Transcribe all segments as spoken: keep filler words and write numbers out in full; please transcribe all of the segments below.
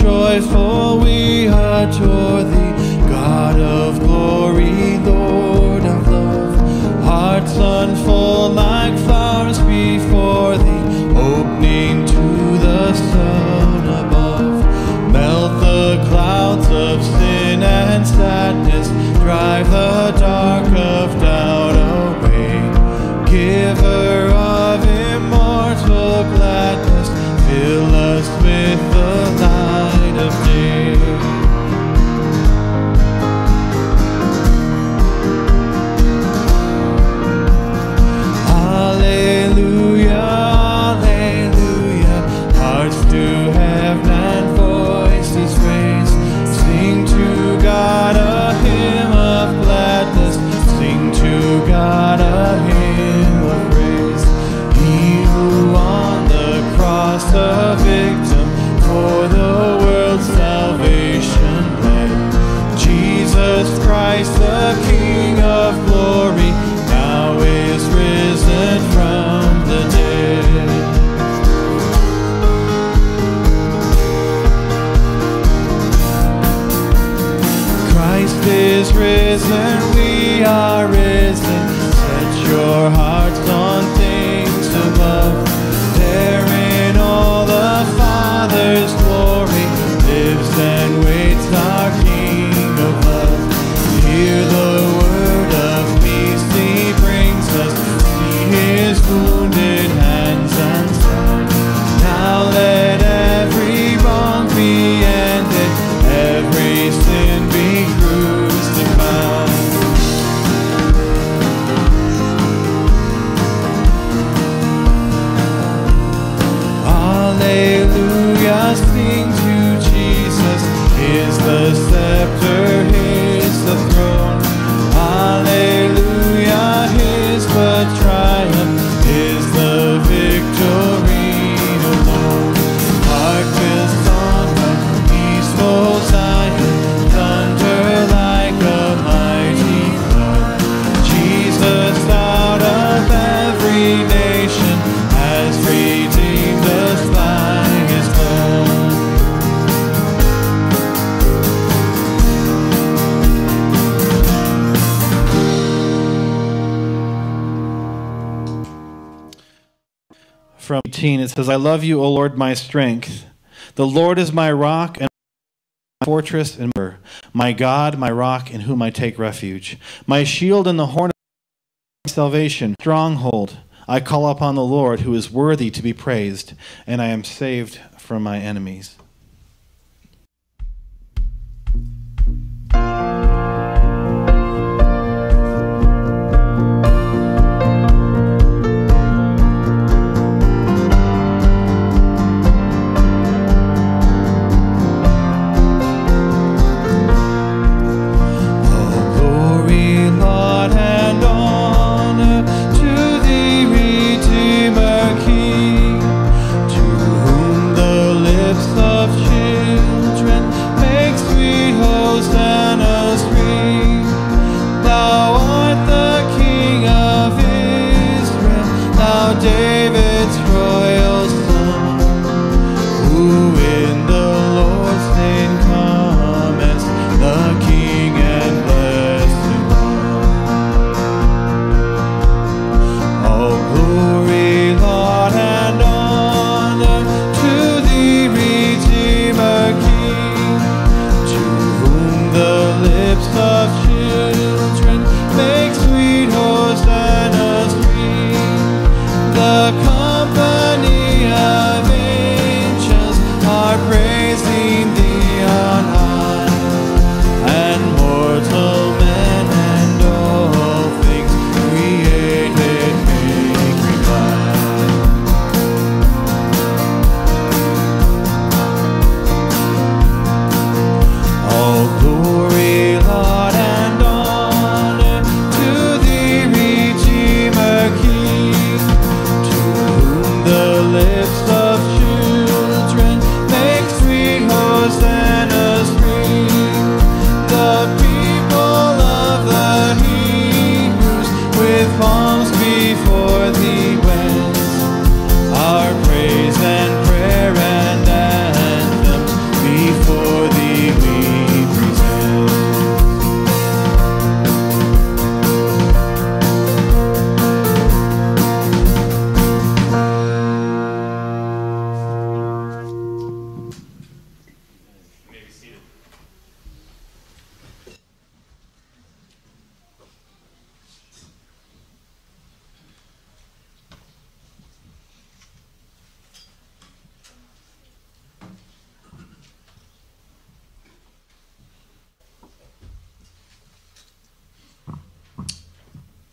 joyful we adore thee, God of glory, Lord of love. Hearts unfold like flowers before thee, opening to the sun above. Melt the clouds of sin and sadness, drive the dark of doubt away. Giver of immortal gladness, fill us with the light of day. Alleluia, alleluia, hearts to heaven and voices raise. Sing to God a hymn of gladness, sing to God a hymn of praise. He who on the cross a victim for the world's salvation led, Jesus Christ the King of glory, now is risen from the dead. Christ is risen, we are risen. Set your hearts on things above. There in all the Father's glory lives and waits our King of love. Hear the word of peace he brings us, see his wounded hands and side. Now let every wrong be ended, every sin be crucified. Alleluia, sing to Jesus, his the scepter, his the throne. Alleluia, his the triumph, his the victory alone. Hark the song of peaceful Zion, thunder like a mighty flood. Jesus out of every nation has redeemed us by his blood. From eighteen, it says, I love you, O Lord, my strength. The Lord is my rock and my fortress and my God, my rock, in whom I take refuge. My shield and the horn of my salvation, stronghold. I call upon the Lord, who is worthy to be praised, and I am saved from my enemies. So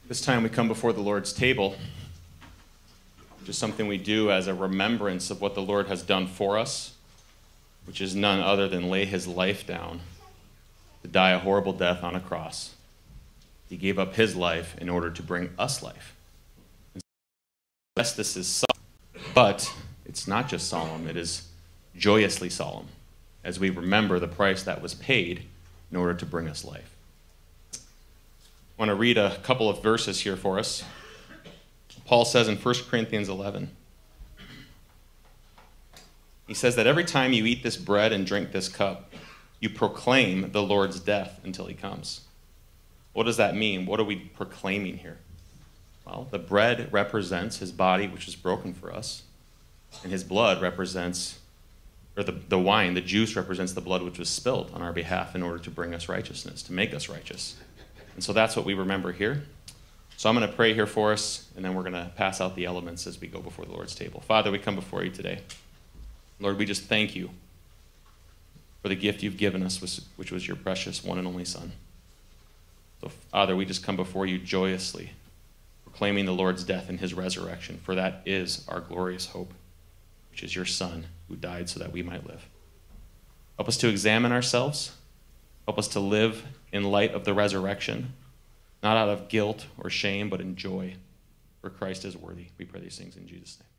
This time we come before the Lord's table, which is something we do as a remembrance of what the Lord has done for us, which is none other than lay his life down to die a horrible death on a cross. He gave up his life in order to bring us life. And yes, this is solemn, but it's not just solemn, it is joyously solemn, as we remember the price that was paid in order to bring us life. I want to read a couple of verses here for us. Paul says in First Corinthians eleven, he says that every time you eat this bread and drink this cup, you proclaim the Lord's death until he comes. What does that mean? What are we proclaiming here? Well, the bread represents his body, which is broken for us, and his blood represents, or the, the wine, the juice represents the blood which was spilled on our behalf in order to bring us righteousness, to make us righteous. And so that's what we remember here. So I'm going to pray here for us, and then we're going to pass out the elements as we go before the Lord's table. Father, we come before you today. Lord, we just thank you for the gift you've given us, which was your precious one and only Son. So, Father, we just come before you joyously, proclaiming the Lord's death and his resurrection, for that is our glorious hope, which is your Son who died so that we might live. Help us to examine ourselves. Help us to live in light of the resurrection, not out of guilt or shame, but in joy, for Christ is worthy. We pray these things in Jesus' name.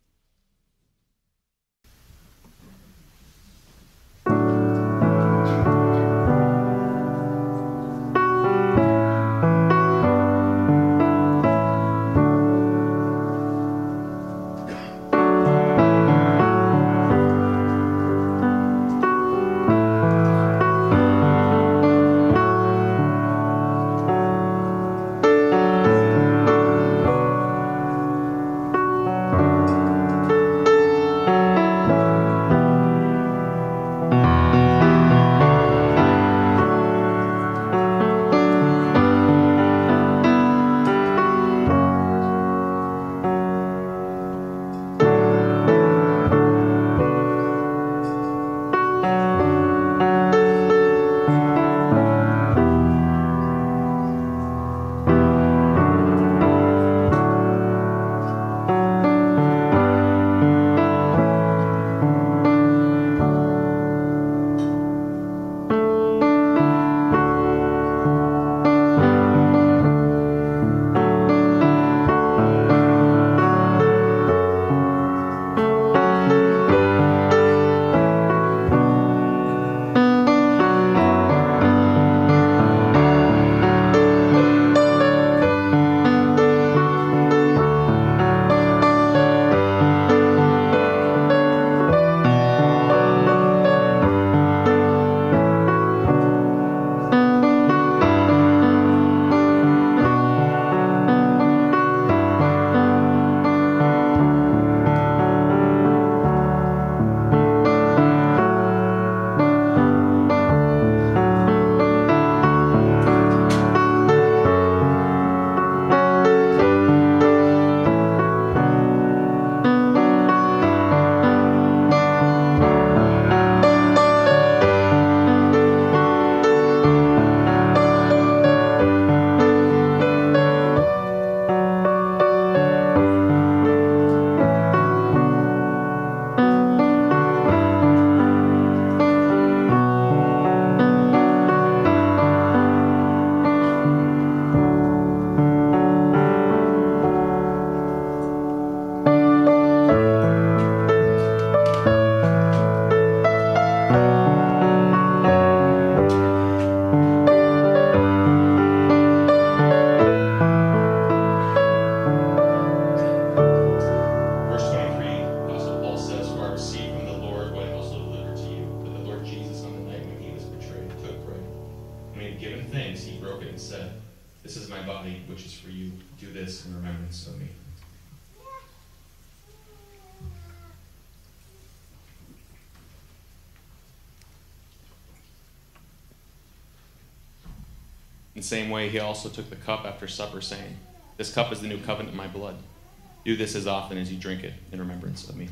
In the same way, he also took the cup after supper, saying, "This cup is the new covenant in my blood. Do this as often as you drink it in remembrance of me."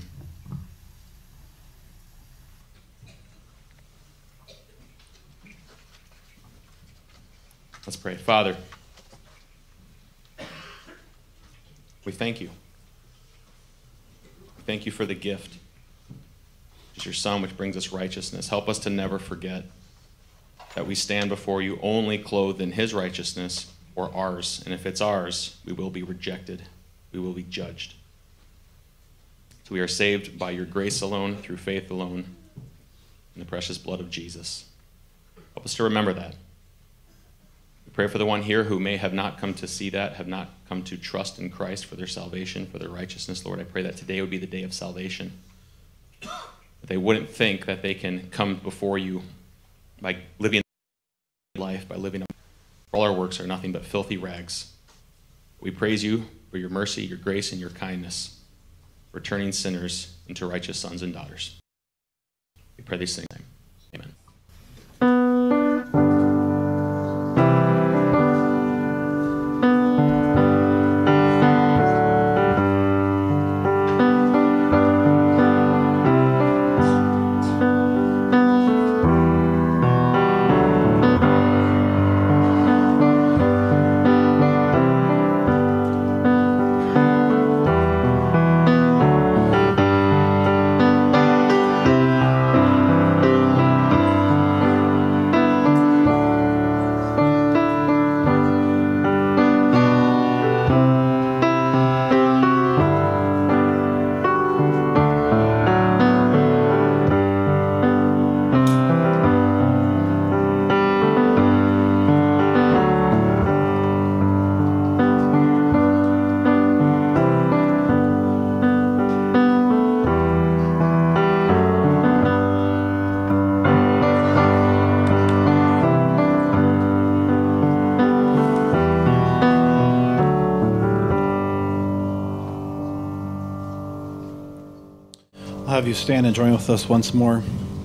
Let's pray. Father, We thank you. We thank you for the gift. It's your Son which brings us righteousness. Help us to never forget that we stand before you only clothed in his righteousness or ours. And if it's ours, we will be rejected. We will be judged. So we are saved by your grace alone, through faith alone, in the precious blood of Jesus. Help us to remember that. We pray for the one here who may have not come to see that, have not come to trust in Christ for their salvation, for their righteousness. Lord, I pray that today would be the day of salvation. That they wouldn't think that they can come before you by living life, by living all our works are nothing but filthy rags. We praise you for your mercy, your grace, and your kindness, for turning sinners into righteous sons and daughters. We pray these things. Amen. I'll have you stand and join with us once more.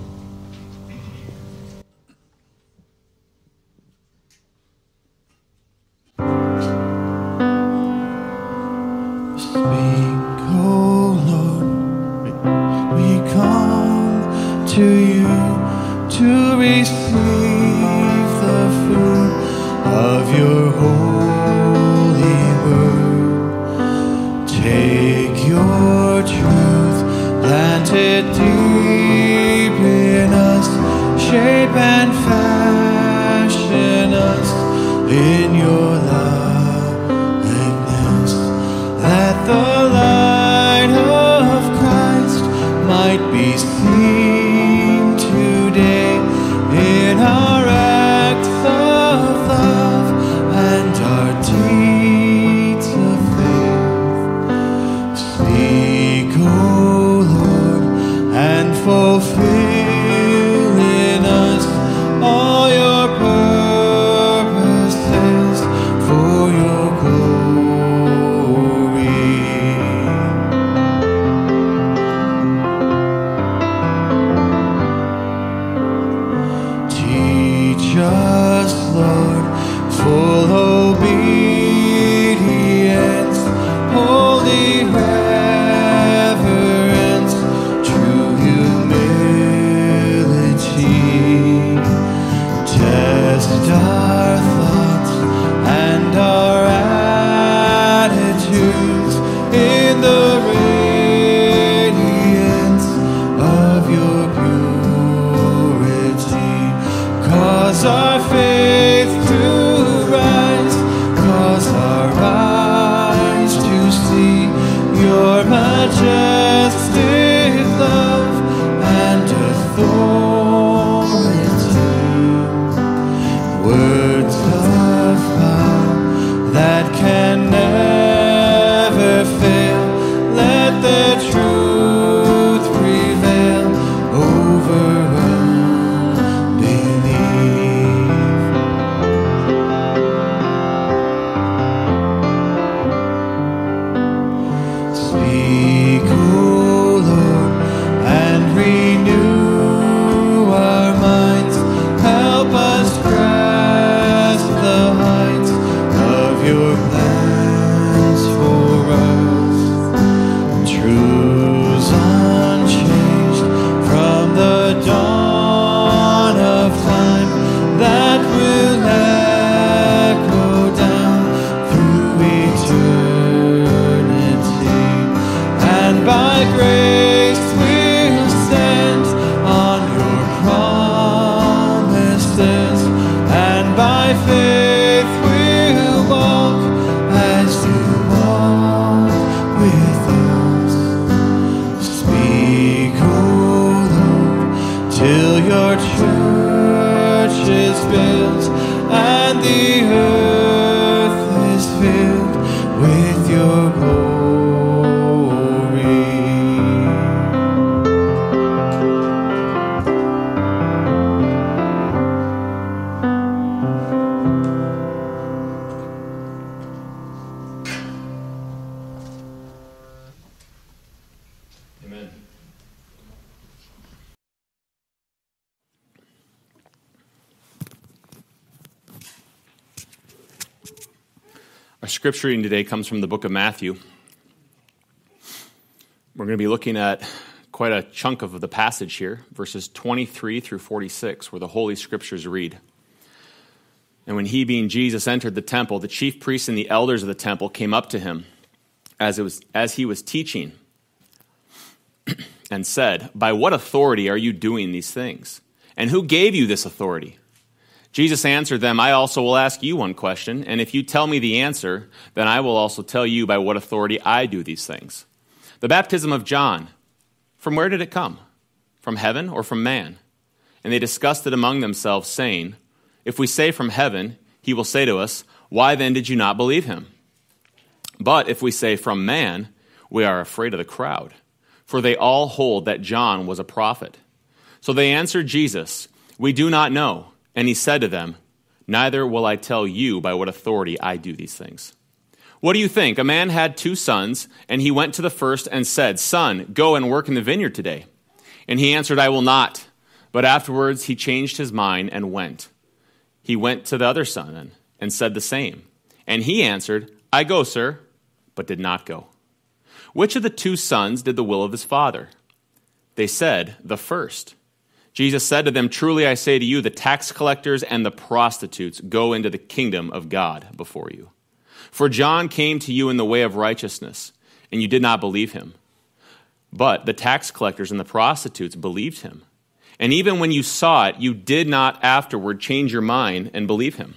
Speak, O Lord, we come to you to receive the food of your holy word. Take your truth, plant it deep in us, shape and fashion us in your likeness, that the light of Christ might be seen today in our acts of love and our deeds of faith. Speak, O Lord, and fulfill in us all your purposes for your glory. Teach us, Lord, full obedience, holy reverence, true humility. Test our thoughts and our attitudes in the radiance of your purity. Cause our faith to rise, cause our eyes to see your majestic love and authority. Words of power that can never fail. Let the truth prevail over unbelief. my faith will walk as you walk with us. Speak, O Lord, till your church is built and the earth is filled with your glory. Amen. Our scripture reading today comes from the book of Matthew. We're going to be looking at quite a chunk of the passage here, verses twenty-three through forty-six, where the Holy Scriptures read. And when he, being Jesus, entered the temple, the chief priests and the elders of the temple came up to him as it was as he was teaching and said, "By what authority are you doing these things? And who gave you this authority?" Jesus answered them, "I also will ask you one question, and if you tell me the answer, then I will also tell you by what authority I do these things. The baptism of John, from where did it come? From heaven or from man?" And they discussed it among themselves, saying, "If we say from heaven, he will say to us, 'Why then did you not believe him?' But if we say from man, we are afraid of the crowd, for they all hold that John was a prophet." So they answered Jesus, "We do not know." And he said to them, "Neither will I tell you by what authority I do these things. What do you think? A man had two sons, and he went to the first and said, 'Son, go and work in the vineyard today.' And he answered, 'I will not.' But afterwards he changed his mind and went. He went to the other son and, and said the same. And he answered, 'I go, sir,' but did not go. Which of the two sons did the will of his father?" They said, "The first." Jesus said to them, "Truly I say to you, the tax collectors and the prostitutes go into the kingdom of God before you. For John came to you in the way of righteousness, and you did not believe him. But the tax collectors and the prostitutes believed him. And even when you saw it, you did not afterward change your mind and believe him.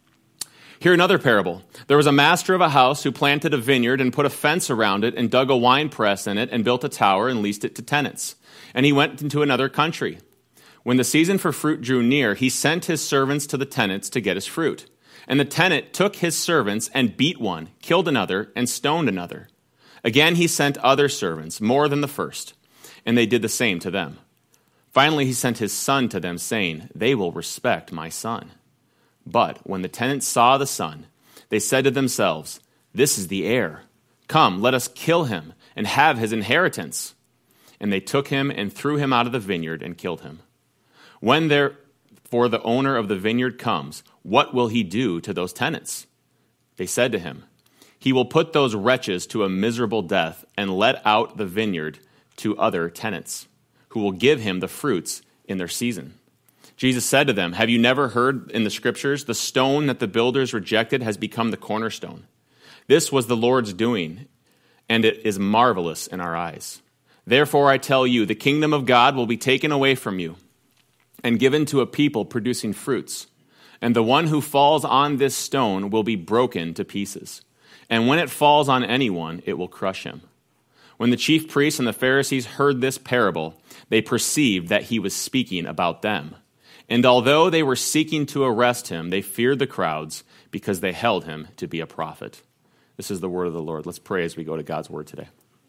Hear another parable. There was a master of a house who planted a vineyard and put a fence around it and dug a wine press in it and built a tower and leased it to tenants. And he went into another country. When the season for fruit drew near, he sent his servants to the tenants to get his fruit. And the tenant took his servants and beat one, killed another, and stoned another. Again he sent other servants, more than the first, and they did the same to them. Finally he sent his son to them, saying, 'They will respect my son.' But when the tenants saw the son, they said to themselves, 'This is the heir. Come, let us kill him and have his inheritance.' And they took him and threw him out of the vineyard and killed him. When therefore the owner of the vineyard comes, what will he do to those tenants?" They said to him, "He will put those wretches to a miserable death and let out the vineyard to other tenants, who will give him the fruits in their season." Jesus said to them, "Have you never heard in the scriptures, the stone that the builders rejected has become the cornerstone? This was the Lord's doing, and it is marvelous in our eyes. Therefore I tell you, the kingdom of God will be taken away from you and given to a people producing fruits. And the one who falls on this stone will be broken to pieces. And when it falls on anyone, it will crush him." When the chief priests and the Pharisees heard this parable, they perceived that he was speaking about them. And although they were seeking to arrest him, they feared the crowds because they held him to be a prophet. This is the word of the Lord. Let's pray as we go to God's word today.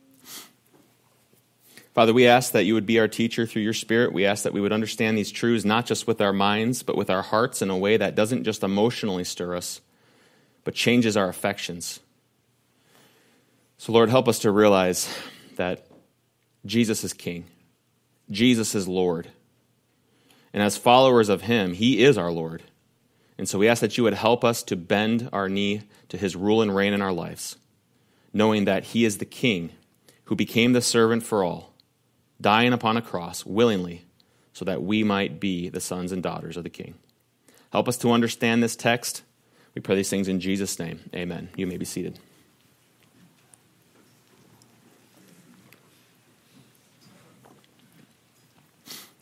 Father, we ask that you would be our teacher through your Spirit. We ask that we would understand these truths not just with our minds, but with our hearts in a way that doesn't just emotionally stir us, but changes our affections. So, Lord, help us to realize that Jesus is King. Jesus is Lord. And as followers of him, he is our Lord. And so we ask that you would help us to bend our knee to his rule and reign in our lives, knowing that he is the King who became the servant for all, dying upon a cross willingly so that we might be the sons and daughters of the King. Help us to understand this text. We pray these things in Jesus' name. Amen. You may be seated.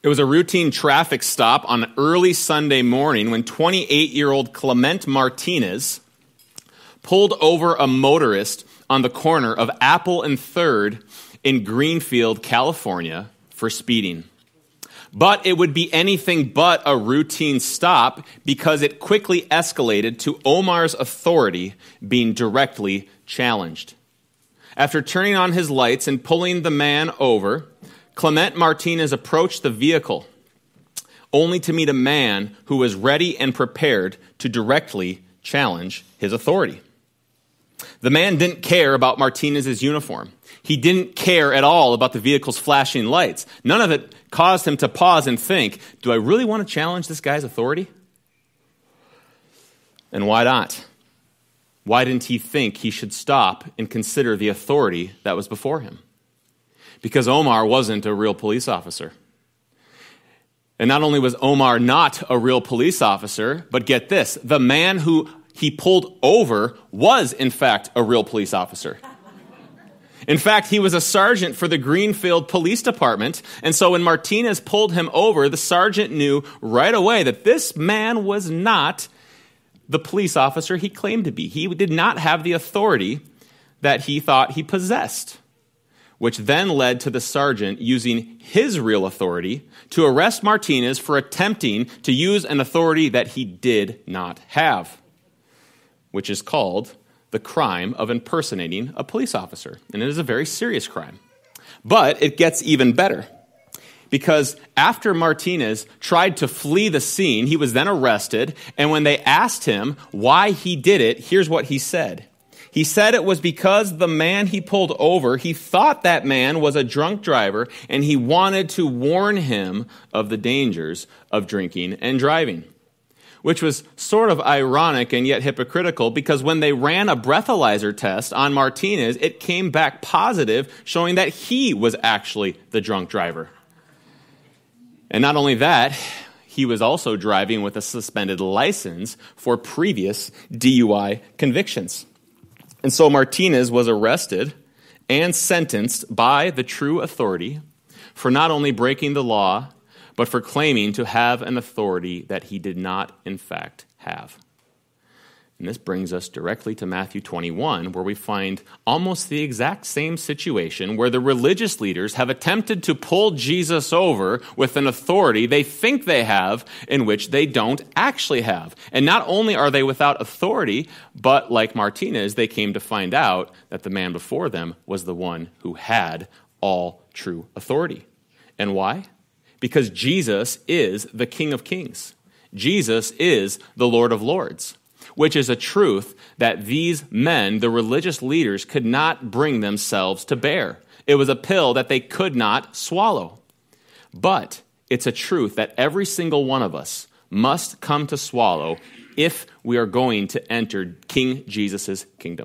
It was a routine traffic stop on an early Sunday morning when twenty-eight-year-old Clement Martinez pulled over a motorist on the corner of Apple and third in Greenfield, California, for speeding. But it would be anything but a routine stop because it quickly escalated to Omar's authority being directly challenged. After turning on his lights and pulling the man over, Clement Martinez approached the vehicle, only to meet a man who was ready and prepared to directly challenge his authority. The man didn't care about Martinez's uniform. He didn't care at all about the vehicle's flashing lights. None of it caused him to pause and think, do I really want to challenge this guy's authority? And why not? Why didn't he think he should stop and consider the authority that was before him? Because Omar wasn't a real police officer. And not only was Omar not a real police officer, but get this, the man who he pulled over was, in fact, a real police officer. In fact, he was a sergeant for the Greenfield Police Department, and so when Martinez pulled him over, the sergeant knew right away that this man was not the police officer he claimed to be. He did not have the authority that he thought he possessed, which then led to the sergeant using his real authority to arrest Martinez for attempting to use an authority that he did not have, which is called the crime of impersonating a police officer. And it is a very serious crime. But it gets even better. Because after Martinez tried to flee the scene, he was then arrested. And when they asked him why he did it, here's what he said. He said it was because the man he pulled over, he thought that man was a drunk driver, and he wanted to warn him of the dangers of drinking and driving. Which was sort of ironic and yet hypocritical, because when they ran a breathalyzer test on Martinez, it came back positive, showing that he was actually the drunk driver. And not only that, he was also driving with a suspended license for previous D U I convictions. And so Martinez was arrested and sentenced by the true authority for not only breaking the law, but for claiming to have an authority that he did not, in fact, have. And this brings us directly to Matthew twenty-one, where we find almost the exact same situation where the religious leaders have attempted to pull Jesus over with an authority they think they have, in which they don't actually have. And not only are they without authority, but like Martinez, they came to find out that the man before them was the one who had all true authority. And why? Because Jesus is the King of Kings. Jesus is the Lord of Lords, which is a truth that these men, the religious leaders, could not bring themselves to bear. It was a pill that they could not swallow. But it's a truth that every single one of us must come to swallow if we are going to enter King Jesus' kingdom.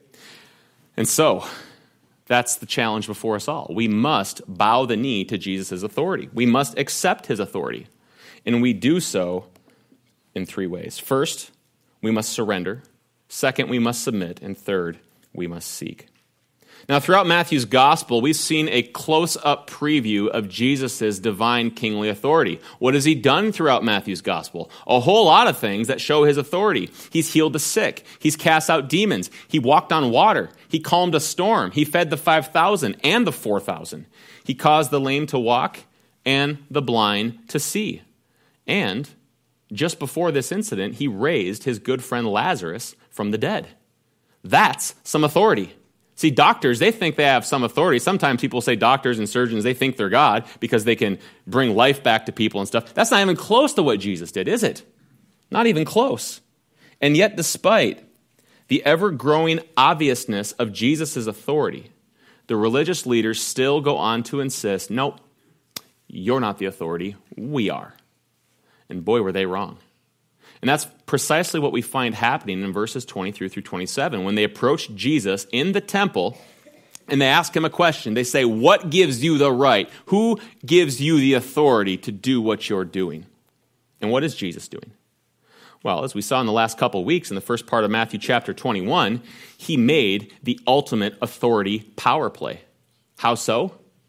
And so, that's the challenge before us all. We must bow the knee to Jesus' authority. We must accept his authority. And we do so in three ways. First, we must surrender. Second, we must submit. And third, we must seek. Now, throughout Matthew's gospel, we've seen a close-up preview of Jesus' divine kingly authority. What has he done throughout Matthew's gospel? A whole lot of things that show his authority. He's healed the sick. He's cast out demons. He walked on water. He calmed a storm. He fed the five thousand and the four thousand. He caused the lame to walk and the blind to see. And just before this incident, he raised his good friend Lazarus from the dead. That's some authority. See, doctors, they think they have some authority. Sometimes people say doctors and surgeons, they think they're God because they can bring life back to people and stuff. That's not even close to what Jesus did, is it? Not even close. And yet, despite the ever-growing obviousness of Jesus' authority, the religious leaders still go on to insist, nope, you're not the authority, we are. And boy, were they wrong. And that's precisely what we find happening in verses twenty-three through twenty-seven. When they approach Jesus in the temple and they ask him a question, they say, what gives you the right? Who gives you the authority to do what you're doing? And what is Jesus doing? Well, as we saw in the last couple of weeks in the first part of Matthew chapter twenty-one, he made the ultimate authority power play. How so?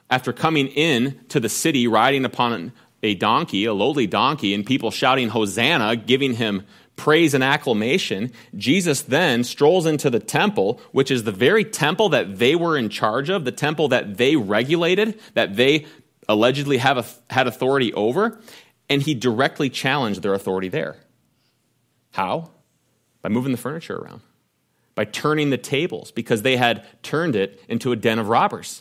after coming in to the city riding upon a donkey, a lowly donkey, and people shouting Hosanna, giving him praise and acclamation, Jesus then strolls into the temple, which is the very temple that they were in charge of, the temple that they regulated, that they allegedly have a, had authority over, and he directly challenged their authority there. How? By moving the furniture around, by turning the tables, because they had turned it into a den of robbers.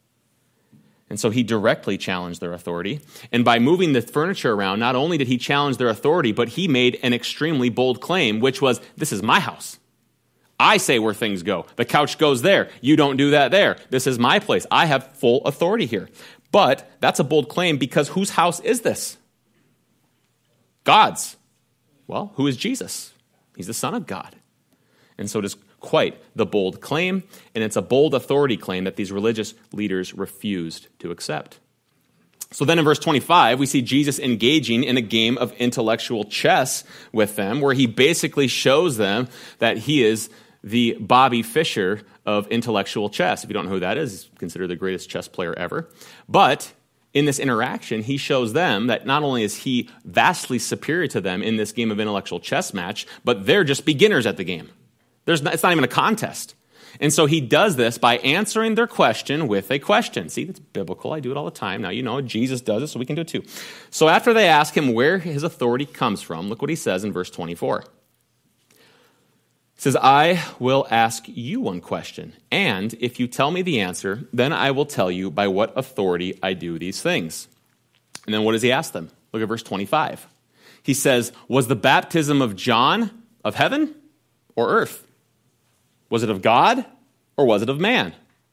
And so he directly challenged their authority. And by moving the furniture around, not only did he challenge their authority, but he made an extremely bold claim, which was, this is my house. I say where things go. The couch goes there. You don't do that there. This is my place. I have full authority here. But that's a bold claim because whose house is this? God's. Well, who is Jesus? He's the Son of God. And so it is quite the bold claim, and it's a bold authority claim that these religious leaders refused to accept. So then in verse twenty-five, we see Jesus engaging in a game of intellectual chess with them, where he basically shows them that he is the Bobby Fischer of intellectual chess. If you don't know who that is, he's considered the greatest chess player ever. But in this interaction, he shows them that not only is he vastly superior to them in this game of intellectual chess match, but they're just beginners at the game. There's not, it's not even a contest. And so he does this by answering their question with a question. See, that's biblical. I do it all the time. Now, you know, Jesus does it, so we can do it too. So after they ask him where his authority comes from, look what he says in verse twenty-four. He says, I will ask you one question, and if you tell me the answer, then I will tell you by what authority I do these things. And then what does he ask them? Look at verse twenty-five. He says, was the baptism of John of heaven or earth? Was it of God or was it of man?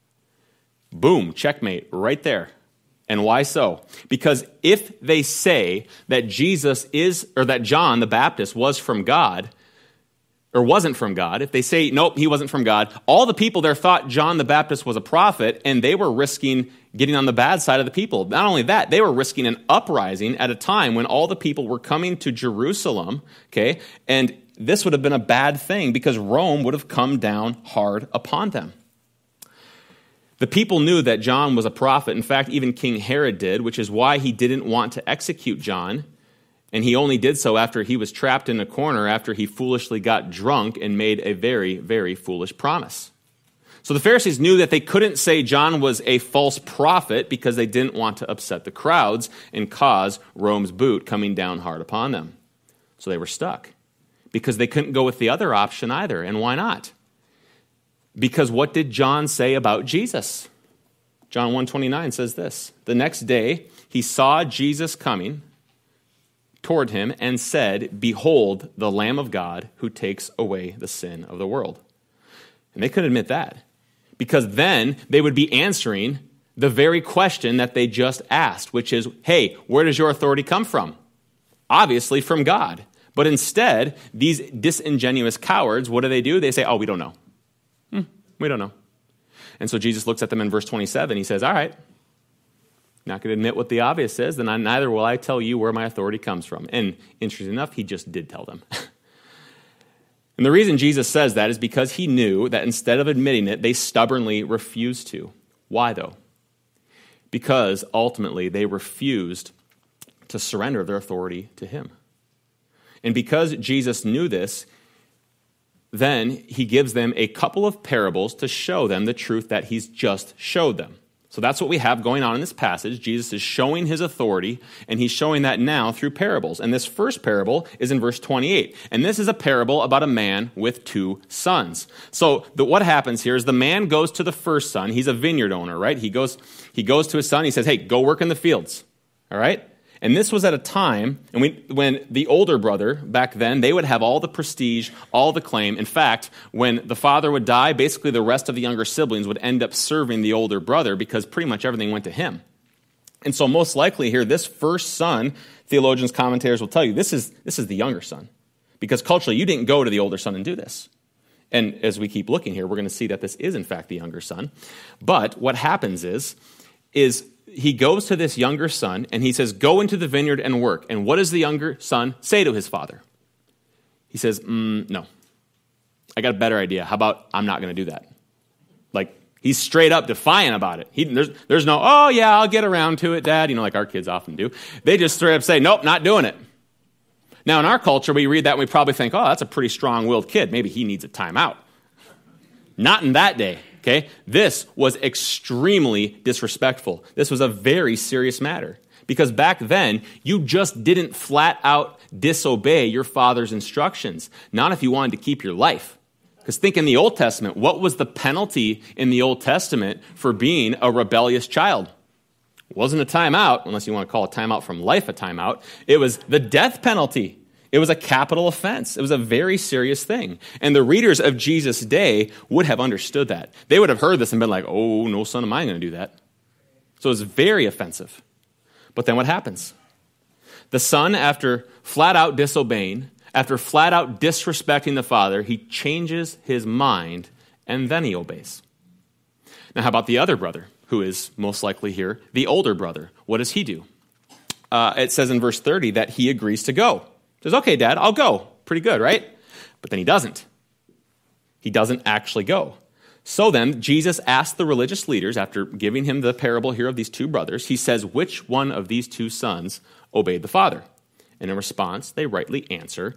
Boom, checkmate right there. And why so? Because if they say that Jesus is, or that John the Baptist was from God, or wasn't from God, if they say, nope, he wasn't from God, all the people there thought John the Baptist was a prophet, and they were risking getting on the bad side of the people. Not only that, they were risking an uprising at a time when all the people were coming to Jerusalem, okay, and this would have been a bad thing because Rome would have come down hard upon them. The people knew that John was a prophet. In fact, even King Herod did, which is why he didn't want to execute John. And he only did so after he was trapped in a corner, after he foolishly got drunk and made a very, very foolish promise. So the Pharisees knew that they couldn't say John was a false prophet because they didn't want to upset the crowds and cause Rome's boot coming down hard upon them. So they were stuck because they couldn't go with the other option either. And why not? Because what did John say about Jesus? John one twenty-nine says this, the next day he saw Jesus coming toward him and said, behold, the Lamb of God who takes away the sin of the world. And they couldn't admit that because then they would be answering the very question that they just asked, which is, hey, where does your authority come from? Obviously from God. But instead, these disingenuous cowards, what do they do? They say, oh, we don't know. Hmm, we don't know. And so Jesus looks at them in verse twenty-seven. He says, all right, not going to admit what the obvious is, then I, neither will I tell you where my authority comes from. And interesting enough, he just did tell them. And the reason Jesus says that is because he knew that instead of admitting it, they stubbornly refused to. Why, though? Because ultimately they refused to surrender their authority to him. And because Jesus knew this, then he gives them a couple of parables to show them the truth that he's just showed them. So that's what we have going on in this passage. Jesus is showing his authority, and he's showing that now through parables. And this first parable is in verse twenty-eight. And this is a parable about a man with two sons. So the, what happens here is the man goes to the first son. He's a vineyard owner, right? He goes, he goes to his son. He says, hey, go work in the fields, all right? And this was at a time and we, when the older brother, back then, they would have all the prestige, all the claim. In fact, when the father would die, basically the rest of the younger siblings would end up serving the older brother because pretty much everything went to him. And so most likely here, this first son, theologians, commentators will tell you, this is, this is the younger son. Because culturally, you didn't go to the older son and do this. And as we keep looking here, we're going to see that this is, in fact, the younger son. But what happens is, is he goes to this younger son, and he says, go into the vineyard and work. And what does the younger son say to his father? He says, mm, no. I got a better idea. How about I'm not going to do that? Like, He's straight up defiant about it. He, there's, there's no, oh, yeah, I'll get around to it, Dad, you know, like our kids often do. They just straight up say, nope, not doing it. Now, in our culture, we read that and we probably think, oh, that's a pretty strong-willed kid. Maybe he needs a timeout. Not in that day, okay? This was extremely disrespectful. This was a very serious matter. Because back then, you just didn't flat out disobey your father's instructions. Not if you wanted to keep your life. Because think in the Old Testament, what was the penalty in the Old Testament for being a rebellious child? It wasn't a timeout, unless you want to call a timeout from life a timeout. It was the death penalty. It was a capital offense. It was a very serious thing. And the readers of Jesus' day would have understood that. They would have heard this and been like, oh, no son of mine going to do that. So it was very offensive. But then what happens? The son, after flat out disobeying, after flat out disrespecting the father, he changes his mind and then he obeys. Now, how about the other brother, who is most likely here, the older brother? What does he do? Uh, it says in verse thirty that he agrees to go. He says, okay, Dad, I'll go. Pretty good, right? But then he doesn't. He doesn't actually go. So then, Jesus asked the religious leaders, after giving him the parable here of these two brothers, he says, which one of these two sons obeyed the father? And in response, they rightly answer,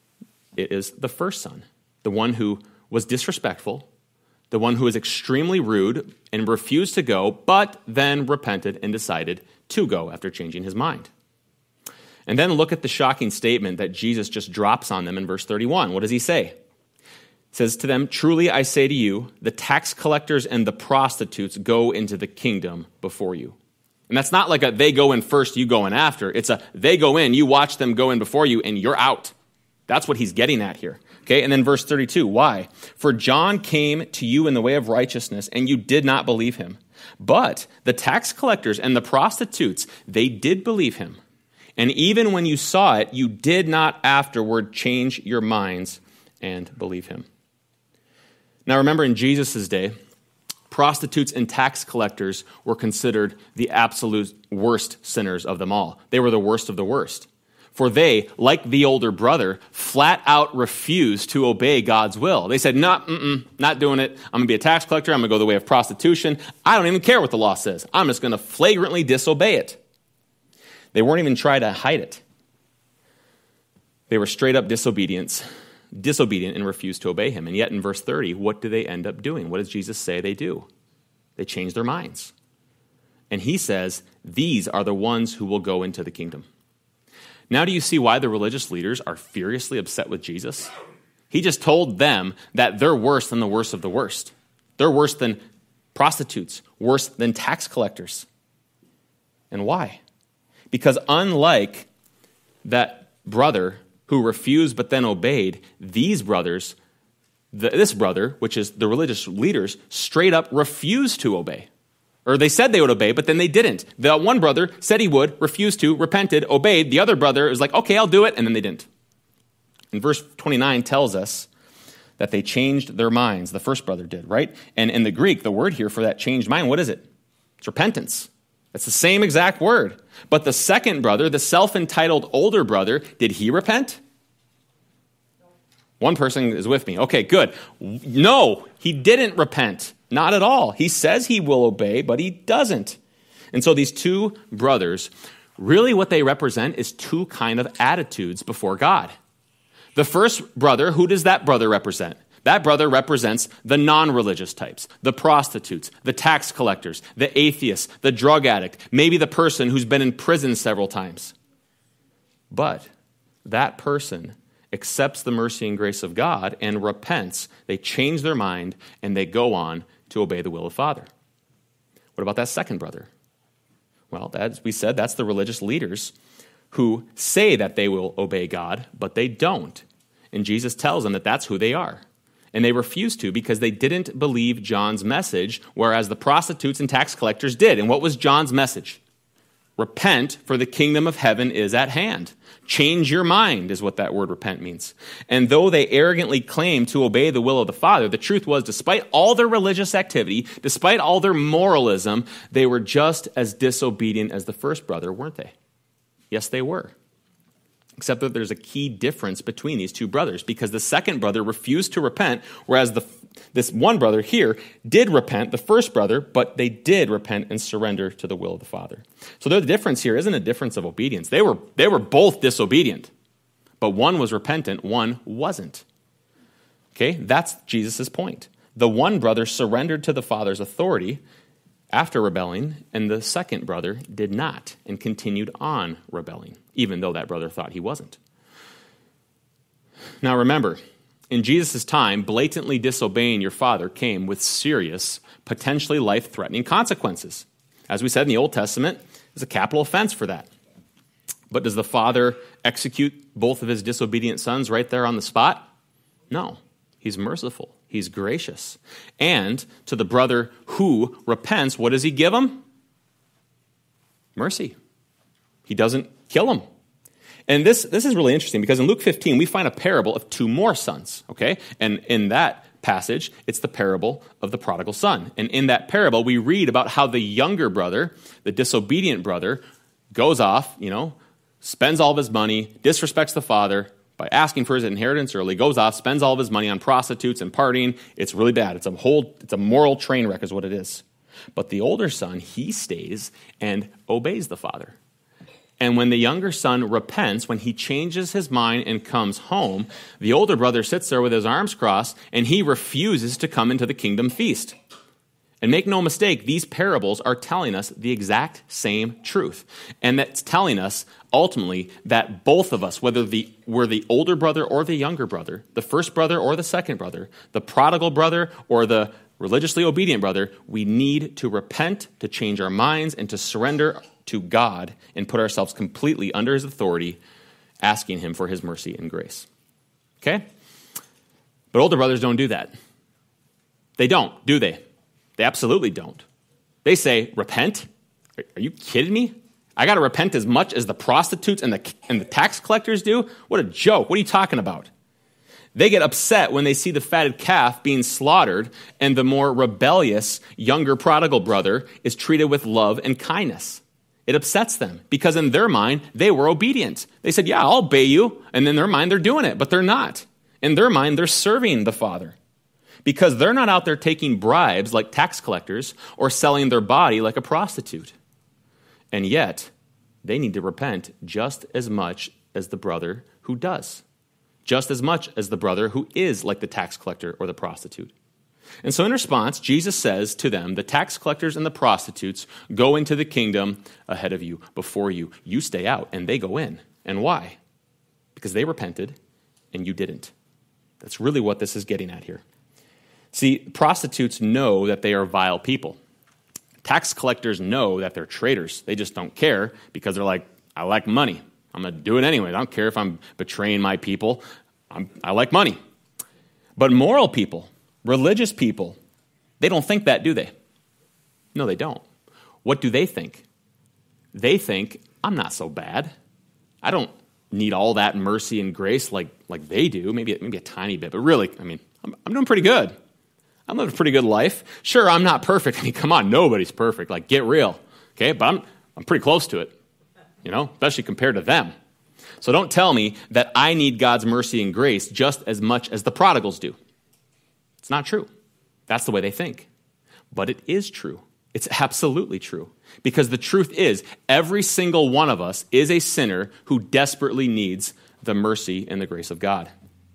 it is the first son, the one who was disrespectful, the one who was extremely rude and refused to go, but then repented and decided to go after changing his mind. And then look at the shocking statement that Jesus just drops on them in verse thirty-one. What does he say? He says to them, truly I say to you, the tax collectors and the prostitutes go into the kingdom before you. And that's not like a they go in first, you go in after. It's a they go in, you watch them go in before you, and you're out. That's what he's getting at here. Okay, and then verse thirty-two, why? For John came to you in the way of righteousness, and you did not believe him. But the tax collectors and the prostitutes, they did believe him. And even when you saw it, you did not afterward change your minds and believe him. Now remember, in Jesus' day, prostitutes and tax collectors were considered the absolute worst sinners of them all. They were the worst of the worst. For they, like the older brother, flat out refused to obey God's will. They said, no, mm-mm, not doing it. I'm going to be a tax collector. I'm going to go the way of prostitution. I don't even care what the law says. I'm just going to flagrantly disobey it. They weren't even trying to hide it. They were straight up disobedience, disobedient and refused to obey him. And yet in verse thirty, what do they end up doing? What does Jesus say they do? They change their minds. And he says, these are the ones who will go into the kingdom. Now do you see why the religious leaders are furiously upset with Jesus? He just told them that they're worse than the worst of the worst. They're worse than prostitutes, worse than tax collectors. And why? Because unlike that brother who refused but then obeyed, these brothers, the, this brother, which is the religious leaders, straight up refused to obey. Or they said they would obey, but then they didn't. The one brother said he would, refused to, repented, obeyed. The other brother was like, okay, I'll do it, and then they didn't. And verse twenty-nine tells us that they changed their minds. The first brother did, right? And in the Greek, the word here for that changed mind, what is it? It's repentance. It's the same exact word. But the second brother, the self-entitled older brother, did he repent? One person is with me. Okay, good. No, he didn't repent. Not at all. He says he will obey, but he doesn't. And so these two brothers, really what they represent is two kind of attitudes before God. The first brother, who does that brother represent? That brother represents the non-religious types, the prostitutes, the tax collectors, the atheists, the drug addict, maybe the person who's been in prison several times. But that person accepts the mercy and grace of God and repents. They change their mind and they go on to obey the will of the Father. What about that second brother? Well, as we said, that's the religious leaders who say that they will obey God, but they don't. And Jesus tells them that that's who they are. And they refuse to because they didn't believe John's message, whereas the prostitutes and tax collectors did. And what was John's message? Repent, for the kingdom of heaven is at hand. Change your mind is what that word repent means. And though they arrogantly claimed to obey the will of the Father, the truth was, despite all their religious activity, despite all their moralism, they were just as disobedient as the first brother, weren't they? Yes, they were. except that there's a key difference between these two brothers, because the second brother refused to repent, whereas the this one brother here did repent, the first brother, but they did repent and surrender to the will of the Father. So the difference here isn't a difference of obedience. They were, they were both disobedient, but one was repentant, one wasn't. Okay, that's Jesus' point. The one brother surrendered to the Father's authority after rebelling, and the second brother did not and continued on rebelling, even though that brother thought he wasn't. Now remember, in Jesus' time, blatantly disobeying your father came with serious, potentially life-threatening consequences. As we said in the Old Testament, there's a capital offense for that. But does the father execute both of his disobedient sons right there on the spot? No. He's merciful. He's gracious. And to the brother who repents, what does he give him? Mercy. He doesn't kill him. And this, this is really interesting because in Luke fifteen, we find a parable of two more sons, okay? And in that passage, it's the parable of the prodigal son. And in that parable, we read about how the younger brother, the disobedient brother, goes off, you know, spends all of his money, disrespects the father by asking for his inheritance early, goes off, spends all of his money on prostitutes and partying. It's really bad. It's a whole, it's a moral train wreck is what it is. But the older son, he stays and obeys the father. And when the younger son repents, when he changes his mind and comes home, the older brother sits there with his arms crossed, and he refuses to come into the kingdom feast. And make no mistake, these parables are telling us the exact same truth. And that's telling us, ultimately, that both of us, whether the, we're the older brother or the younger brother, the first brother or the second brother, the prodigal brother or the religiously obedient brother, we need to repent, to change our minds, and to surrender to God and put ourselves completely under his authority, asking him for his mercy and grace. Okay? But older brothers don't do that. They don't, do they? They absolutely don't. They say, repent? Are you kidding me? I got to repent as much as the prostitutes and the, and the tax collectors do? What a joke. What are you talking about? They get upset when they see the fatted calf being slaughtered and the more rebellious younger prodigal brother is treated with love and kindness. It upsets them because in their mind, they were obedient. They said, yeah, I'll obey you. And in their mind, they're doing it, but they're not. In their mind, they're serving the Father because they're not out there taking bribes like tax collectors or selling their body like a prostitute. And yet, they need to repent just as much as the brother who does, just as much as the brother who is like the tax collector or the prostitute. And so in response, Jesus says to them, the tax collectors and the prostitutes go into the kingdom ahead of you, before you. You stay out, and they go in. And why? Because they repented, and you didn't. That's really what this is getting at here. See, prostitutes know that they are vile people. Tax collectors know that they're traitors. They just don't care because they're like, I like money. I'm going to do it anyway. I don't care if I'm betraying my people. I'm, I like money. But moral people, religious people, they don't think that, do they? No, they don't. What do they think? They think, I'm not so bad. I don't need all that mercy and grace like, like they do, maybe, maybe a tiny bit, but really, I mean, I'm, I'm doing pretty good. I'm living a pretty good life. Sure, I'm not perfect. I mean, come on, nobody's perfect. Like, get real, okay? But I'm, I'm pretty close to it, you know, especially compared to them. So don't tell me that I need God's mercy and grace just as much as the prodigals do. It's not true. That's the way they think. But it is true. It's absolutely true. Because the truth is, every single one of us is a sinner who desperately needs the mercy and the grace of God.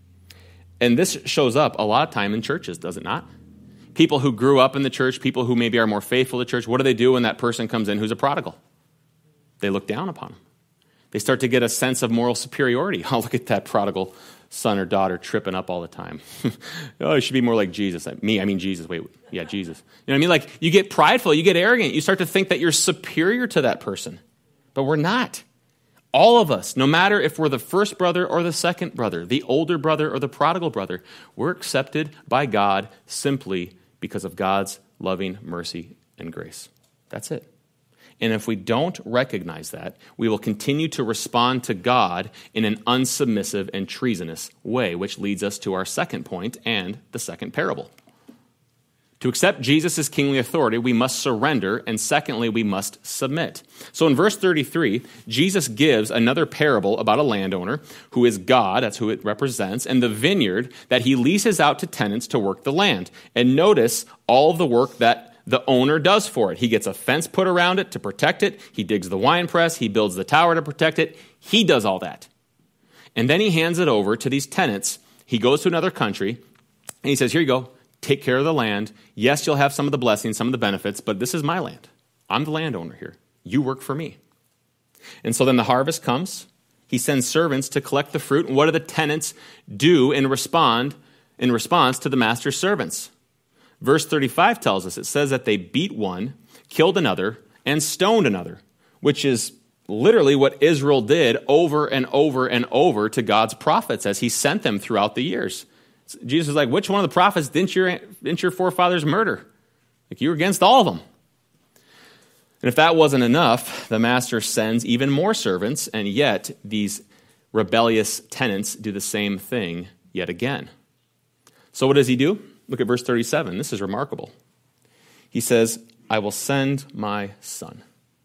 And this shows up a lot of time in churches, does it not? People who grew up in the church, people who maybe are more faithful to church, what do they do when that person comes in who's a prodigal? They look down upon them. They start to get a sense of moral superiority. Oh, look at that prodigal son or daughter tripping up all the time. Oh, it should be more like Jesus. Me, I mean Jesus. Wait, yeah, Jesus. You know what I mean? Like, you get prideful, you get arrogant. You start to think that you're superior to that person. But we're not. All of us, no matter if we're the first brother or the second brother, the older brother or the prodigal brother, we're accepted by God simply because of God's loving mercy and grace. That's it. And if we don't recognize that, we will continue to respond to God in an unsubmissive and treasonous way, which leads us to our second point and the second parable. To accept Jesus' kingly authority, we must surrender, and secondly, we must submit. So in verse thirty-three, Jesus gives another parable about a landowner who is God, that's who it represents, and the vineyard that he leases out to tenants to work the land. And notice all of the work that the owner does for it. He gets a fence put around it to protect it. He digs the wine press. He builds the tower to protect it. He does all that. And then he hands it over to these tenants. He goes to another country, and he says, here you go. Take care of the land. Yes, you'll have some of the blessings, some of the benefits, but this is my land. I'm the landowner here. You work for me. And so then the harvest comes. He sends servants to collect the fruit. And what do the tenants do in respond in response to the master's servants? Verse thirty-five tells us, it says that they beat one, killed another, and stoned another, which is literally what Israel did over and over and over to God's prophets as he sent them throughout the years. Jesus was like, which one of the prophets didn't your, didn't your forefathers murder? Like, you were against all of them. And if that wasn't enough, the master sends even more servants, and yet these rebellious tenants do the same thing yet again. So what does he do? Look at verse thirty-seven. This is remarkable. He says, I will send my son.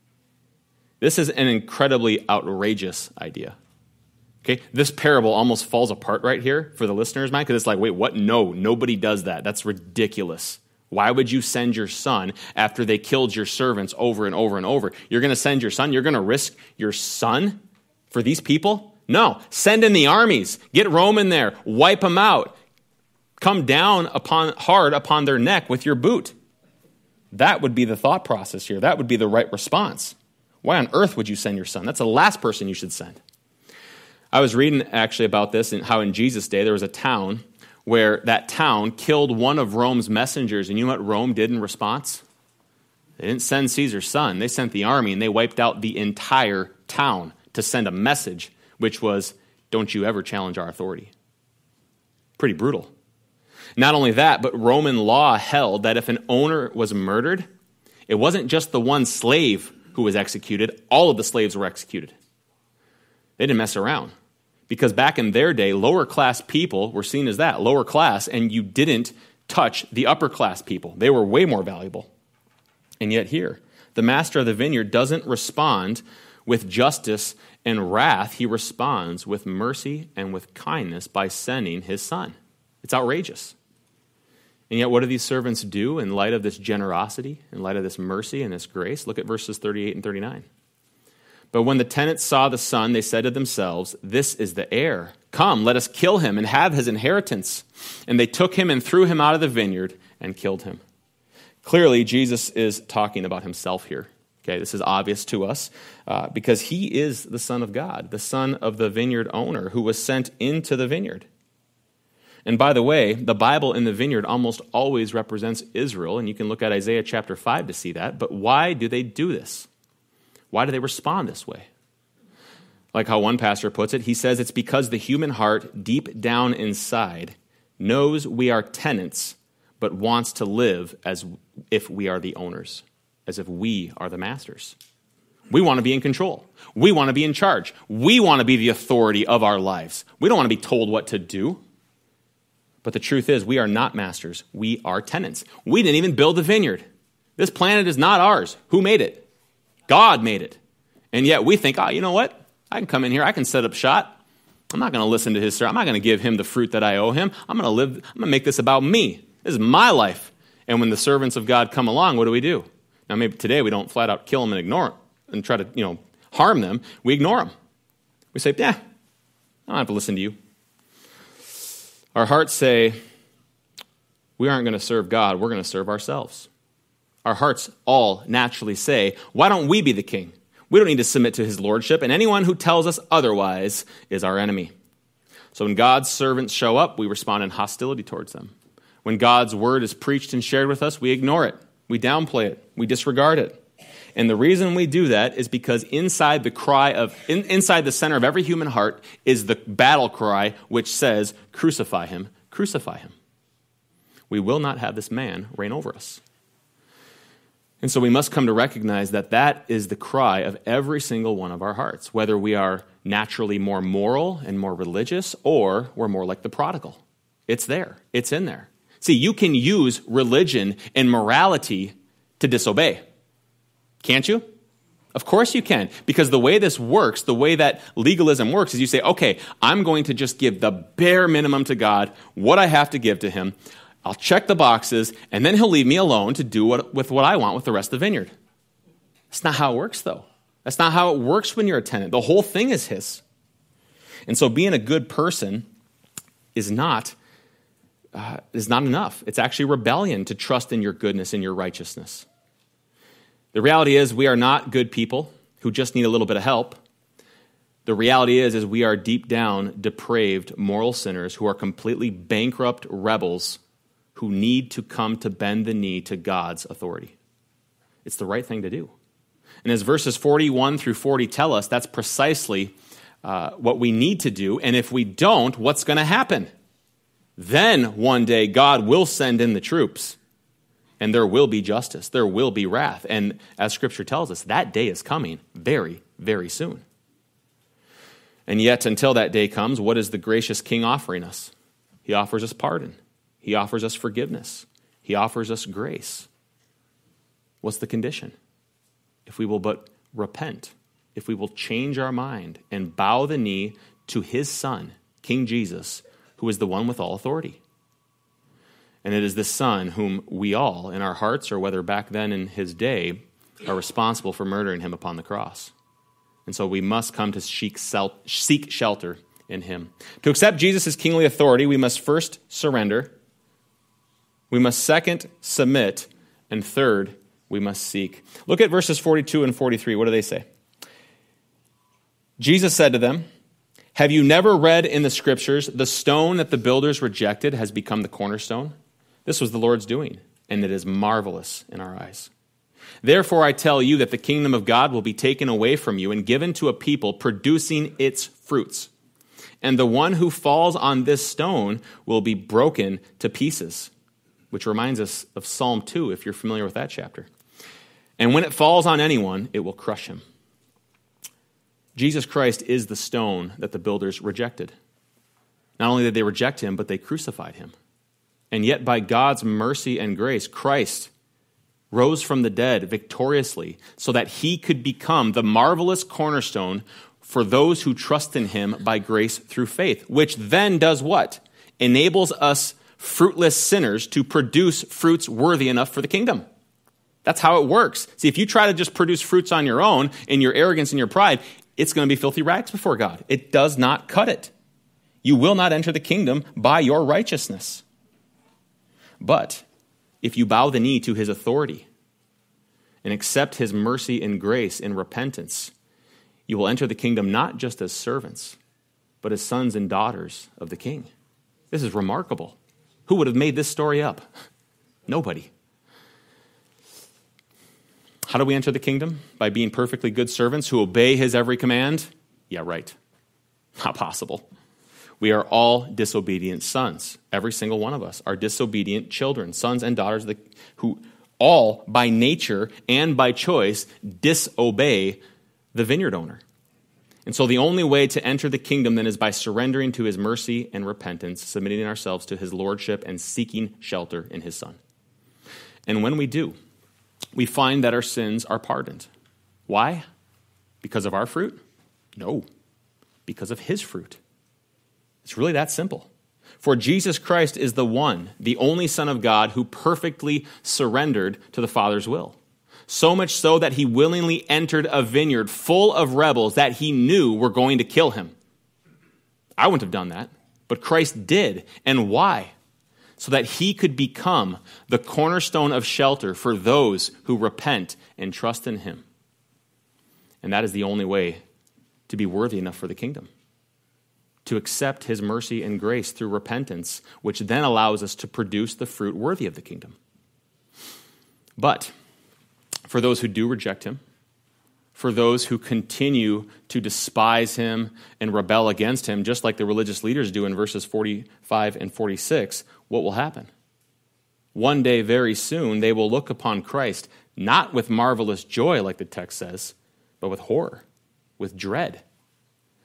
This is an incredibly outrageous idea. Okay, this parable almost falls apart right here for the listener's mind, because it's like, wait, what? No, nobody does that. That's ridiculous. Why would you send your son after they killed your servants over and over and over? You're going to send your son? You're going to risk your son for these people? No, send in the armies. Get Rome in there. Wipe them out. Come down upon hard upon their neck with your boot. That would be the thought process here. That would be the right response. Why on earth would you send your son? That's the last person you should send. I was reading actually about this and how in Jesus' day there was a town where that town killed one of Rome's messengers. And you know what Rome did in response? They didn't send Caesar's son. They sent the army, and they wiped out the entire town to send a message, which was, don't you ever challenge our authority. Pretty brutal. Not only that, but Roman law held that if an owner was murdered, it wasn't just the one slave who was executed. All of the slaves were executed. They didn't mess around. Because back in their day, lower class people were seen as that, lower class, and you didn't touch the upper class people. They were way more valuable. And yet here, the master of the vineyard doesn't respond with justice and wrath. He responds with mercy and with kindness by sending his son. It's outrageous. And yet what do these servants do in light of this generosity, in light of this mercy and this grace? Look at verses thirty-eight and thirty-nine. But when the tenants saw the son, they said to themselves, this is the heir. Come, let us kill him and have his inheritance. And they took him and threw him out of the vineyard and killed him. Clearly, Jesus is talking about himself here. Okay, this is obvious to us uh, because he is the Son of God, the son of the vineyard owner who was sent into the vineyard. And by the way, the Bible in the vineyard almost always represents Israel, and you can look at Isaiah chapter five to see that. But why do they do this? Why do they respond this way? Like how one pastor puts it, he says it's because the human heart deep down inside knows we are tenants, but wants to live as if we are the owners, as if we are the masters. We want to be in control. We want to be in charge. We want to be the authority of our lives. We don't want to be told what to do. But the truth is, we are not masters. We are tenants. We didn't even build the vineyard. This planet is not ours. Who made it? God made it. And yet we think, oh, you know what? I can come in here. I can set up shop. I'm not going to listen to his story. I'm not going to give him the fruit that I owe him. I'm going to live. I'm going to make this about me. This is my life. And when the servants of God come along, what do we do? Now, maybe today we don't flat out kill them and ignore them and try to, you know, harm them. We ignore them. We say, yeah, I don't have to listen to you. Our hearts say, we aren't going to serve God. We're going to serve ourselves. Our hearts all naturally say, why don't we be the king? We don't need to submit to his lordship, and anyone who tells us otherwise is our enemy. So when God's servants show up, we respond in hostility towards them. When God's word is preached and shared with us, we ignore it. We downplay it. We disregard it. And the reason we do that is because inside the cry of, in, inside the center of every human heart is the battle cry which says, crucify him, crucify him. We will not have this man reign over us. And so we must come to recognize that that is the cry of every single one of our hearts, whether we are naturally more moral and more religious or we're more like the prodigal. It's there. It's in there. See, you can use religion and morality to disobey. Can't you? Of course you can, because the way this works, the way that legalism works is you say, okay, I'm going to just give the bare minimum to God, what I have to give to him. I'll check the boxes, and then he'll leave me alone to do what, with what I want with the rest of the vineyard. That's not how it works, though. That's not how it works when you're a tenant. The whole thing is his. And so being a good person is not, uh, is not enough. It's actually rebellion to trust in your goodness and your righteousness. The reality is we are not good people who just need a little bit of help. The reality is, is we are deep down depraved moral sinners who are completely bankrupt rebels who need to come to bend the knee to God's authority. It's the right thing to do. And as verses forty-one through forty tell us, that's precisely uh, what we need to do. And if we don't, what's going to happen? Then one day God will send in the troops. And there will be justice. There will be wrath. And as Scripture tells us, that day is coming very, very soon. And yet, until that day comes, what is the gracious King offering us? He offers us pardon. He offers us forgiveness. He offers us grace. What's the condition? If we will but repent, if we will change our mind and bow the knee to his Son, King Jesus, who is the one with all authority. And it is this Son whom we all, in our hearts, or whether back then in his day, are responsible for murdering him upon the cross. And so we must come to seek shelter in him. To accept Jesus' kingly authority, we must first surrender. We must second submit. And third, we must seek. Look at verses forty-two and forty-three. What do they say? Jesus said to them, "Have you never read in the Scriptures, the stone that the builders rejected has become the cornerstone? This was the Lord's doing, and it is marvelous in our eyes. Therefore, I tell you that the kingdom of God will be taken away from you and given to a people producing its fruits. And the one who falls on this stone will be broken to pieces," which reminds us of Psalm two, if you're familiar with that chapter. "And when it falls on anyone, it will crush him." Jesus Christ is the stone that the builders rejected. Not only did they reject him, but they crucified him. And yet, by God's mercy and grace, Christ rose from the dead victoriously so that he could become the marvelous cornerstone for those who trust in him by grace through faith, which then does what? Enables us fruitless sinners to produce fruits worthy enough for the kingdom. That's how it works. See, if you try to just produce fruits on your own in your arrogance and your pride, it's going to be filthy rags before God. It does not cut it. You will not enter the kingdom by your righteousness. But if you bow the knee to his authority and accept his mercy and grace in repentance, you will enter the kingdom not just as servants, but as sons and daughters of the King. This is remarkable. Who would have made this story up? Nobody. How do we enter the kingdom? By being perfectly good servants who obey his every command? Yeah, right. Not possible. We are all disobedient sons. Every single one of us are disobedient children, sons and daughters of the, who all by nature and by choice disobey the vineyard owner. And so the only way to enter the kingdom then is by surrendering to his mercy and repentance, submitting ourselves to his lordship and seeking shelter in his Son. And when we do, we find that our sins are pardoned. Why? Because of our fruit? No, because of his fruit. It's really that simple. For Jesus Christ is the one, the only Son of God, who perfectly surrendered to the Father's will. So much so that he willingly entered a vineyard full of rebels that he knew were going to kill him. I wouldn't have done that, but Christ did. And why? So that he could become the cornerstone of shelter for those who repent and trust in him. And that is the only way to be worthy enough for the kingdom. To accept his mercy and grace through repentance, which then allows us to produce the fruit worthy of the kingdom. But for those who do reject him, for those who continue to despise him and rebel against him, just like the religious leaders do in verses forty-five and forty-six, what will happen? One day, very soon, they will look upon Christ, not with marvelous joy, like the text says, but with horror, with dread.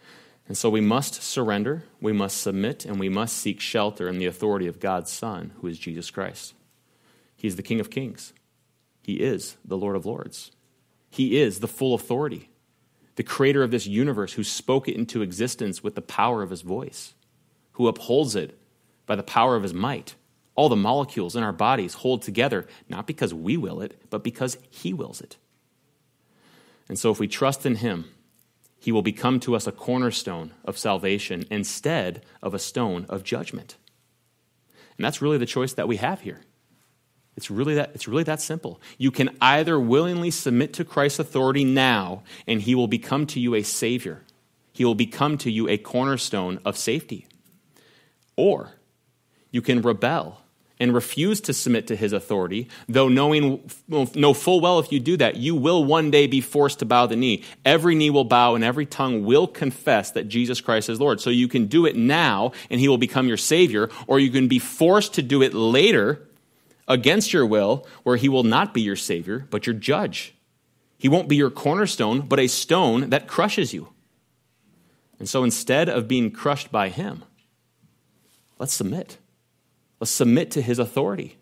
And so we must surrender, we must submit, and we must seek shelter in the authority of God's Son, who is Jesus Christ. He is the King of Kings. He is the Lord of Lords. He is the full authority, the creator of this universe who spoke it into existence with the power of his voice, who upholds it by the power of his might. All the molecules in our bodies hold together, not because we will it, but because he wills it. And so if we trust in him, he will become to us a cornerstone of salvation instead of a stone of judgment. And that's really the choice that we have here. It's really that, it's really that simple. You can either willingly submit to Christ's authority now, and he will become to you a savior. He will become to you a cornerstone of safety. Or you can rebel and refuse to submit to his authority, though knowing know full well if you do that, you will one day be forced to bow the knee. Every knee will bow and every tongue will confess that Jesus Christ is Lord. So you can do it now and he will become your savior, or you can be forced to do it later against your will, where he will not be your savior, but your judge. He won't be your cornerstone, but a stone that crushes you. And so instead of being crushed by him, let's submit. Let's submit to his authority.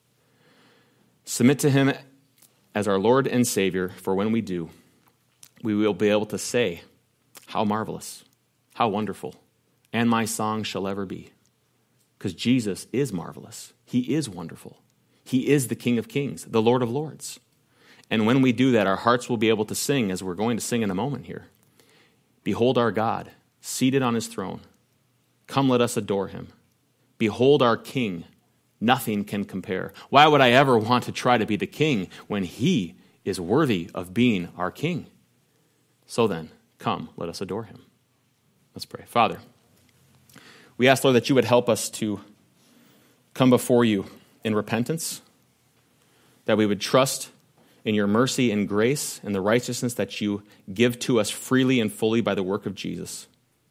Submit to him as our Lord and Savior, for when we do, we will be able to say, how marvelous, how wonderful, and my song shall ever be. Because Jesus is marvelous. He is wonderful. He is the King of Kings, the Lord of Lords. And when we do that, our hearts will be able to sing, as we're going to sing in a moment here. Behold our God, seated on his throne. Come, let us adore him. Behold our King, nothing can compare. Why would I ever want to try to be the king when he is worthy of being our King? So then, come, let us adore him. Let's pray. Father, we ask, Lord, that you would help us to come before you in repentance, that we would trust in your mercy and grace and the righteousness that you give to us freely and fully by the work of Jesus.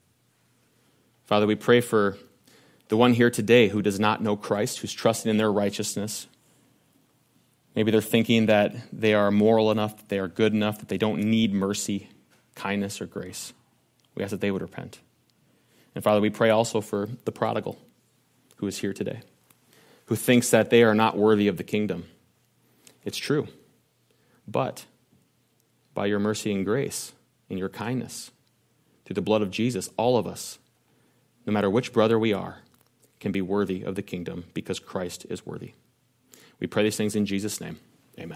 Father, we pray for the one here today who does not know Christ, who's trusting in their righteousness. Maybe they're thinking that they are moral enough, that they are good enough, that they don't need mercy, kindness, or grace. We ask that they would repent. And Father, we pray also for the prodigal who is here today, who thinks that they are not worthy of the kingdom. It's true. But by your mercy and grace and your kindness, through the blood of Jesus, all of us, no matter which brother we are, can be worthy of the kingdom because Christ is worthy. We pray these things in Jesus' name. Amen.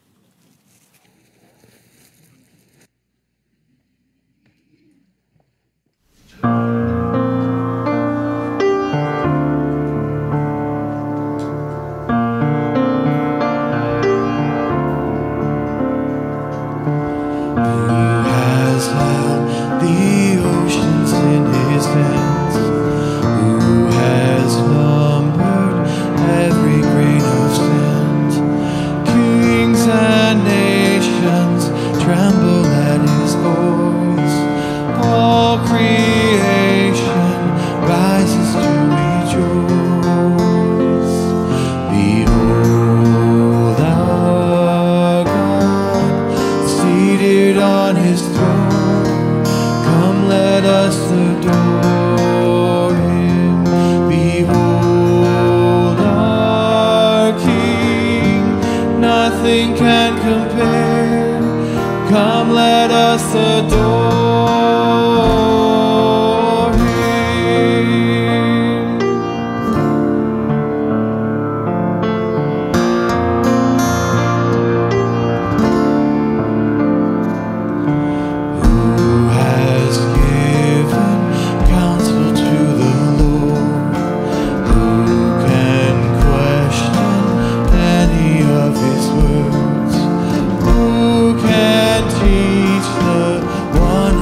Nothing can compare. Come, let us adore him. Who has given counsel to the Lord? Who can question any of his words? Who can teach the one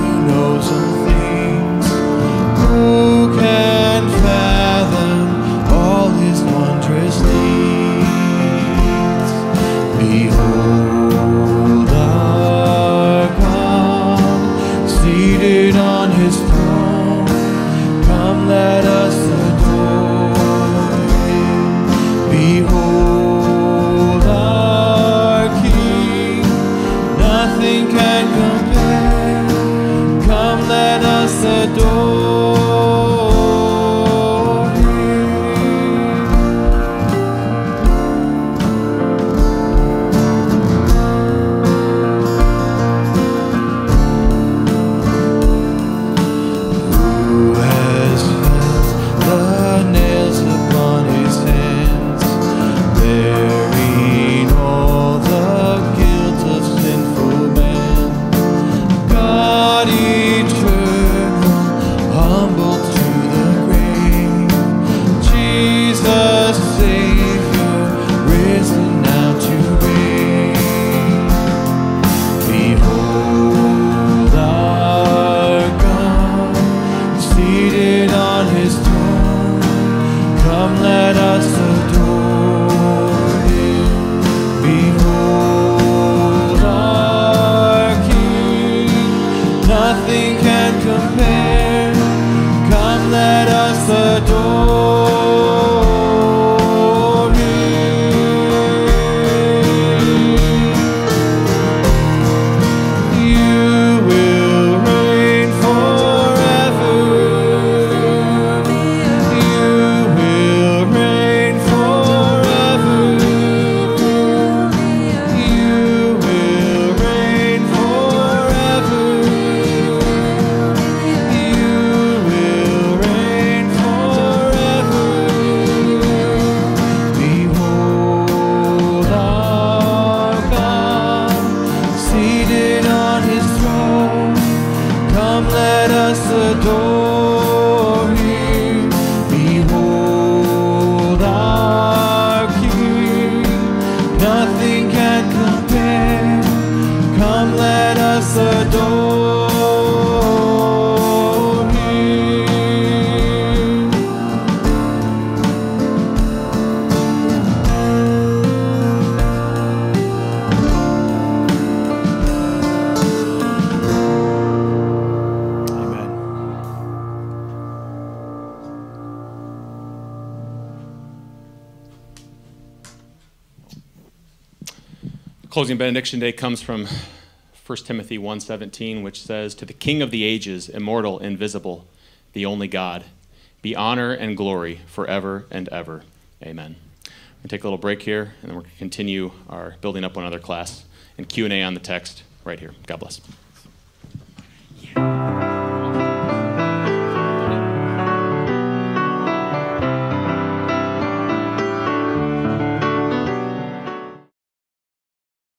Closing benediction day comes from First Timothy one seventeen, which says, "To the King of the ages, immortal, invisible, the only God, be honor and glory forever and ever. Amen." We're going to take a little break here, and then we're going to continue our building up one other class and Q and A on the text right here. God bless.